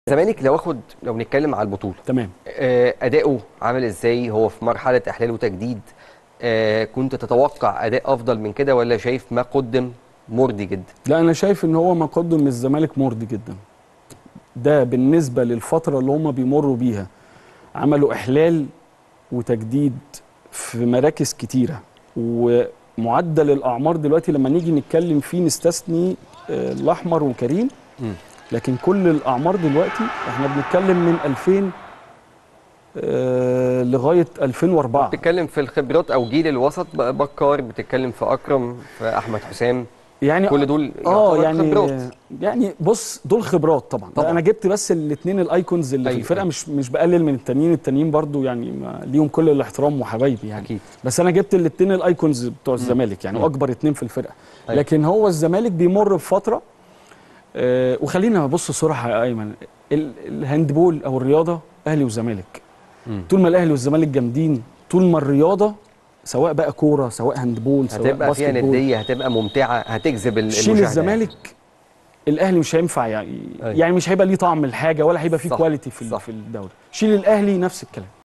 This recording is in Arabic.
الزمالك لو نتكلم على البطوله. تمام. اداؤه عامل ازاي؟ هو في مرحله احلال وتجديد. كنت تتوقع اداء افضل من كده ولا شايف ما قدم مرضي جدا؟ لا، انا شايف ان هو ما قدم الزمالك مرضي جدا. ده بالنسبه للفتره اللي هم بيمروا بيها. عملوا احلال وتجديد في مراكز كتيره، ومعدل الاعمار دلوقتي لما نيجي نتكلم فيه نستثني الاحمر وكريم. لكن كل الاعمار دلوقتي احنا بنتكلم من 2000 لغايه 2004. بتتكلم في الخبرات او جيل الوسط، بكار، بتتكلم في اكرم، في احمد حسام، يعني كل دول يعتبر خبرات. يعني بص، دول خبرات طبعا. انا جبت بس الاثنين الايكونز اللي أيوة في الفرقه. أيوة. مش بقلل من التانيين برضو، يعني ليهم كل الاحترام وحبايبي يعني. أكيد. بس انا جبت الاثنين الايكونز بتوع الزمالك، يعني اكبر اثنين في الفرقه. أيوة. لكن هو الزمالك بيمر بفتره، وخلينا نبص صراحه يا ايمن، الهاندبول او الرياضه اهلي وزمالك. طول ما الاهلي والزمالك جامدين، طول ما الرياضه سواء بقى كوره سواء هاندبول سواء هتبقى فيها باسكت بول نديه، هتبقى ممتعه، هتجذب شيل المشاهده. الزمالك الاهلي مش هينفع يعني. أيوة. يعني مش هيبقى ليه طعم الحاجه، ولا هيبقى فيه صح. كواليتي في الدوري. شيل الاهلي نفس الكلام.